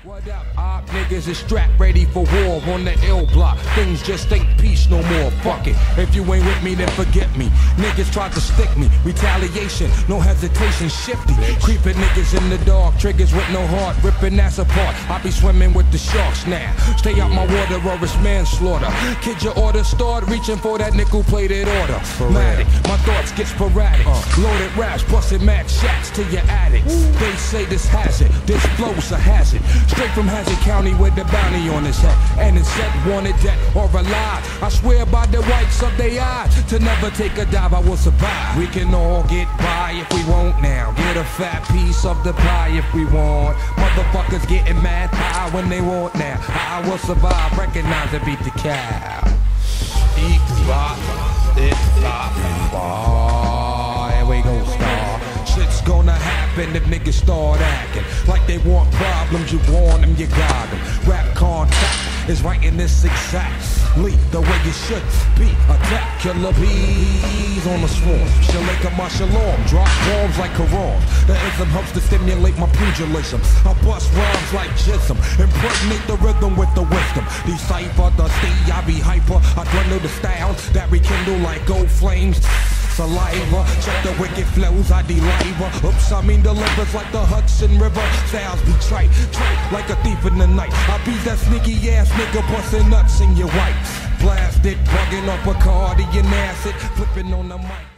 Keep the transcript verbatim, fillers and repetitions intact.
What up, op? Niggas is strapped ready for war on the ill block. Things just ain't peace no more. Fuck it. If you ain't with me, then forget me. Niggas tried to stick me. Retaliation, no hesitation, shifty. Creeping niggas in the dark, triggers with no heart, ripping ass apart. I be swimming with the sharks now. Stay out my water or it's manslaughter. Kid, your order start reaching for that nickel-plated order. Matic, my thoughts get sporadic. Uh. Loaded raps, busted mad shots to your attic. Ooh. They say this has it, this flow's a hazard. Straight from Hazard County with the bounty on his head. And it said wanted, dead or alive. I swear by the whites of their eyes, to never take a dive I will survive. We can all get by if we won't now. Get a fat piece of the pie if we want. Motherfuckers getting mad high when they want now. I will survive, recognize and beat the cow. Eat, rock, it, flop, bar. And we gon' start. Shit's gonna happen if niggas start acting like they want problems. You want them, you got them. Rap contact is right in this exactly the way you should be. Attack killer bees on the swarm. Shalaka my shalom. Drop bombs like Quran. The ism helps to stimulate my pugilism. I bust rhymes like jism. Impregnate the rhythm with the wisdom. Decipher the state, I be hyper. I dwindle the styles that rekindle like gold flames. Saliva, check the wicked flows, I deliver. Oops, I mean delivers like the Hudson River. Styles be trite, trite like a thief in the night. I be that sneaky ass nigga busting nuts in your white. Blasted, bugging up a Bacardi and acid, flipping on the mic.